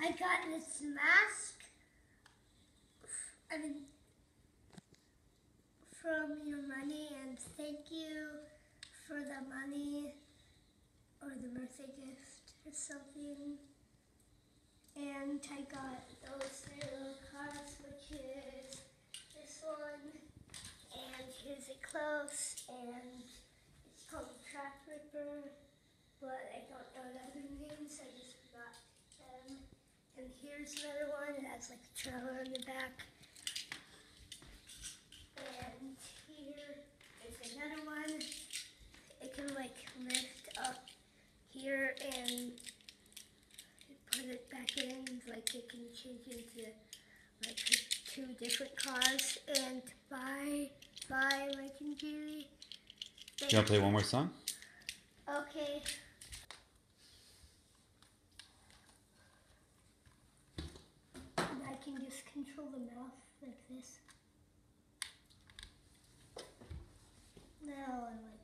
I got this mask. From your money, and thank you for the money or the birthday gift or something. And I got those little cards, which is this one, and here's it close, and it's called Trap Ripper, but I don't know the other names, I just forgot them. And here's another one, it has like a trailer in the back. And here is another one. It can like lift up here and put it back in, like it can change into like 2 different cars. And bye, Mike and Julie. You want to play one more song? Okay. And I can just control the mouth like this. Now I like